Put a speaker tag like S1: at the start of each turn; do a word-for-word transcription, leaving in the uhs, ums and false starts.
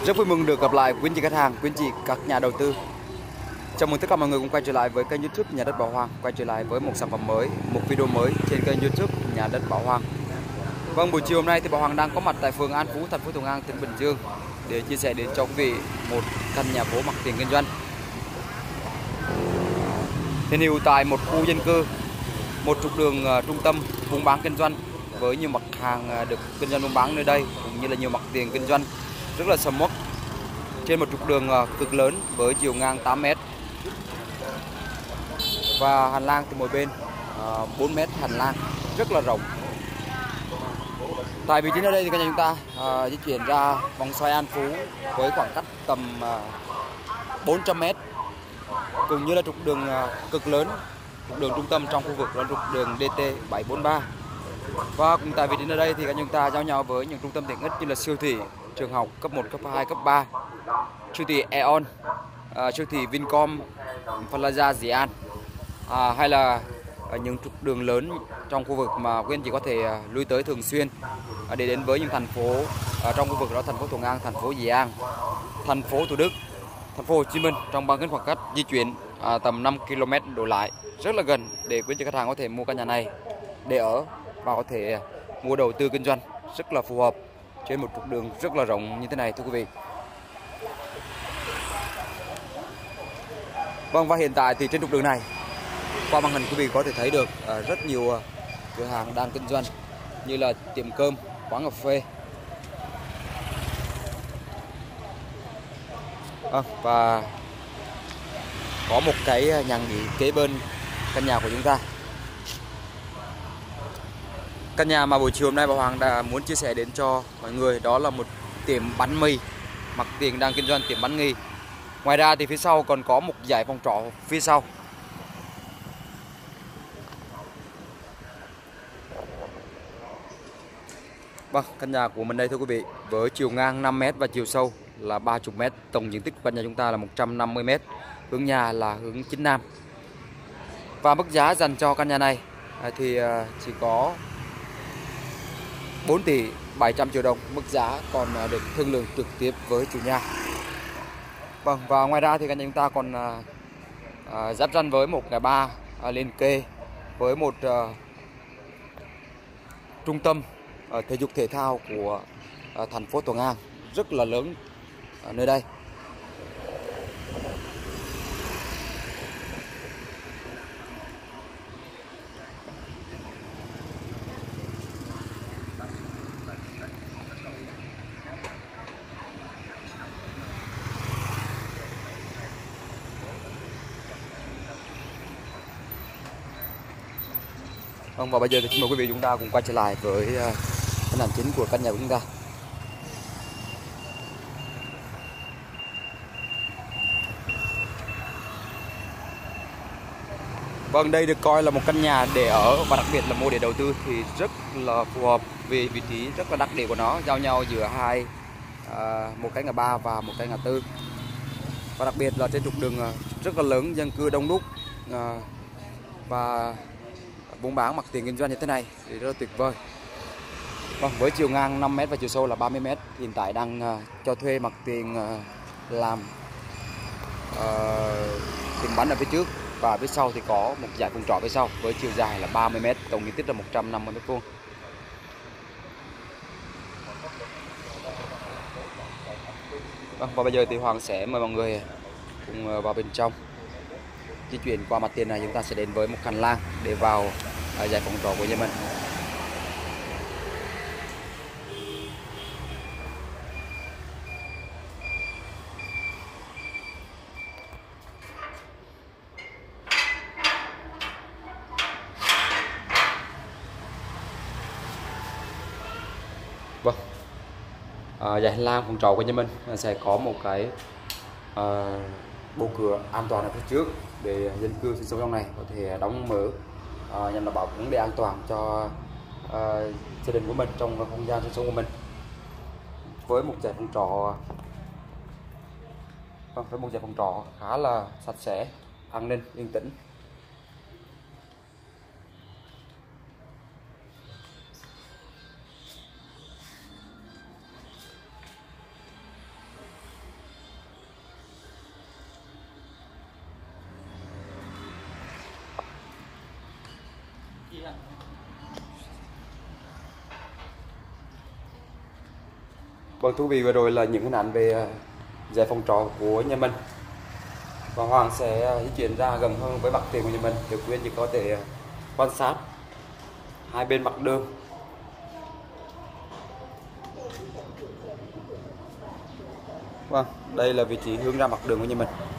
S1: Rất vui mừng được gặp lại quý anh chị khách hàng, quý anh chị các nhà đầu tư. Chào mừng tất cả mọi người cùng quay trở lại với kênh YouTube Nhà Đất Bảo Hoàng, quay trở lại với một sản phẩm mới, một video mới trên kênh YouTube Nhà Đất Bảo Hoàng. Vâng, buổi chiều hôm nay thì Bảo Hoàng đang có mặt tại phường An Phú, thành phố Thuận An, tỉnh Bình Dương để chia sẻ đến cho quý vị một căn nhà phố mặt tiền kinh doanh. Hiện hữu tại một khu dân cư, một trục đường uh, trung tâm buôn bán kinh doanh với nhiều mặt hàng uh, được kinh doanh buôn bán nơi đây, cũng như là nhiều mặt tiền kinh doanh rất là sầm uất trên một trục đường uh, cực lớn với chiều ngang tám mét và hành lang từ mỗi bên uh, bốn mét, hành lang rất là rộng. Tại vị trí ở đây thì cả nhà chúng ta uh, di chuyển ra vòng xoay An Phú với khoảng cách tầm uh, bốn trăm mét, cũng như là trục đường uh, cực lớn, trục đường trung tâm trong khu vực là trục đường D T bảy bốn ba. Và cùng tại vị trí ở đây thì cả nhà chúng ta giao nhau với những trung tâm tiện ích như là siêu thị, trường học cấp một, cấp hai, cấp ba, siêu thị Aeon, uh, siêu thị Vincom, Plaza Dĩ An, uh, hay là uh, những trục đường lớn trong khu vực mà quý anh chị có thể uh, lui tới thường xuyên uh, để đến với những thành phố uh, trong khu vực đó: thành phố Thuận An, thành phố Dĩ An, thành phố Thủ Đức, thành phố Hồ Chí Minh, trong bán kính khoảng cách di chuyển uh, tầm năm ki lô mét đổ lại, rất là gần để quý anh chị khách hàng có thể mua căn nhà này để ở và có thể uh, mua đầu tư kinh doanh rất là phù hợp trên một trục đường rất là rộng như thế này, thưa quý vị. Vâng, và hiện tại thì trên trục đường này, qua màn hình quý vị có thể thấy được uh, rất nhiều uh, cửa hàng đang kinh doanh như là tiệm cơm, quán cà phê. Vâng, và có một cái nhà nghỉ kế bên căn nhà của chúng ta. Căn nhà mà buổi chiều hôm nay Bảo Hoàng đã muốn chia sẻ đến cho mọi người đó là một tiệm bánh mì mặt tiền đang kinh doanh tiệm bánh mì. Ngoài ra thì phía sau còn có một dãy phòng trọ phía sau. Vâng, căn nhà của mình đây thưa quý vị, với chiều ngang năm mét và chiều sâu là ba mươi mét, tổng diện tích của căn nhà chúng ta là một trăm năm mươi mét, hướng nhà là hướng chính nam. Và mức giá dành cho căn nhà này thì chỉ có bốn tỷ bảy trăm triệu đồng, mức giá còn được thương lượng trực tiếp với chủ nhà. Vâng, và ngoài ra thì căn nhà chúng ta còn uh, giáp ranh với một ngã ba uh, liên kề với một uh, trung tâm uh, thể dục thể thao của uh, thành phố Thuận An rất là lớn ở nơi đây. Vâng, và bây giờ thì xin mời quý vị chúng ta cùng quay trở lại với hình ảnh chính của căn nhà của chúng ta. Vâng, đây được coi là một căn nhà để ở và đặc biệt là mua để đầu tư thì rất là phù hợp vì vị trí rất là đặc địa của nó, giao nhau giữa hai à, một cái ngã ba và một cái ngã tư, và đặc biệt là trên trục đường rất là lớn, dân cư đông đúc à, và buôn bán mặt tiền kinh doanh như thế này thì rất là tuyệt vời. Vâng, với chiều ngang năm mét và chiều sâu là ba mươi mét, hiện tại đang uh, cho thuê mặt tiền uh, làm uh, tiệm bánh ở phía trước, và phía sau thì có một dãy phòng trọ phía sau với chiều dài là ba mươi mét, tổng diện tích là một trăm năm mươi mét vuông. Vâng, và bây giờ thì Hoàng sẽ mời mọi người cùng vào bên trong. Di chuyển qua mặt tiền này, chúng ta sẽ đến với một hành lang để vào uh, dãy phòng trọ của nhà mình. Vâng, à, dãy hành lang phòng trọ của nhà mình sẽ có một cái à, bộ cửa an toàn ở phía trước để dân cư sinh sống trong này có thể đóng mở à, nhằm đảm bảo vấn đề an toàn cho à, gia đình của mình trong không gian sinh sống của mình. Với một dãy phòng trọ, vâng, với một dãy phòng trọ khá là sạch sẽ, an ninh, yên tĩnh. Vâng, thú vị, vừa rồi là những hình ảnh về giải phòng trọ của nhà mình. Và Hoàng sẽ di chuyển ra gần hơn với mặt tiền của nhà mình để quý anh chị có thể quan sát hai bên mặt đường. Vâng, đây là vị trí hướng ra mặt đường của nhà mình.